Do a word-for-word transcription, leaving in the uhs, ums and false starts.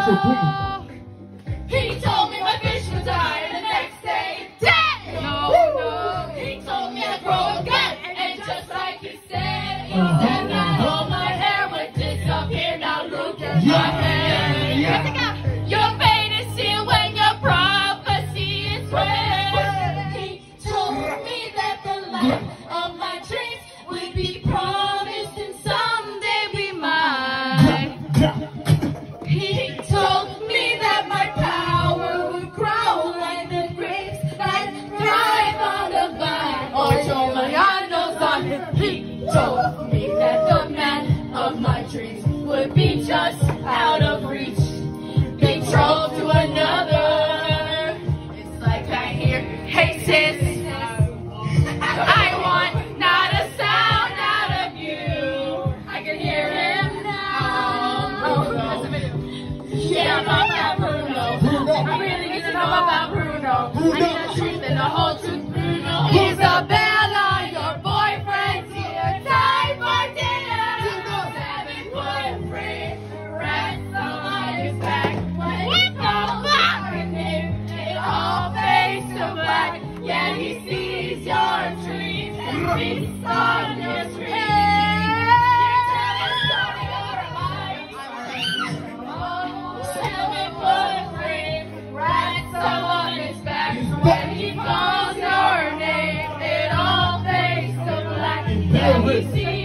He told me my fish would die, and the next day, dead! No, no. He told me I'd grow again, and just like he said, he said that all my hair would disappear. Now look at my hair. Your fate is sealed when your prophecy is read. He told me that the life of my dreams would be promised, and someday we might. He told me that my power would grow like the grapes that thrive on the vine. Or told my unknowns on him. He told me that the man of my dreams would be just out of reach, betrothed to another. It's like I hear, hey sis, I want not a sound out of you. I can hear him now. Oh, no. Yeah, about Bruno. I really need to know about Bruno. I need a truth and a whole truth. Bruno, Isabella, your boyfriend's here. Time for dinner. Seven foot free. Rest on his back. When he calls your name, they all face to black. Yeah, he sees your dreams and feasts on your dreams. When he calls your name, it all fades to black. Yeah, we see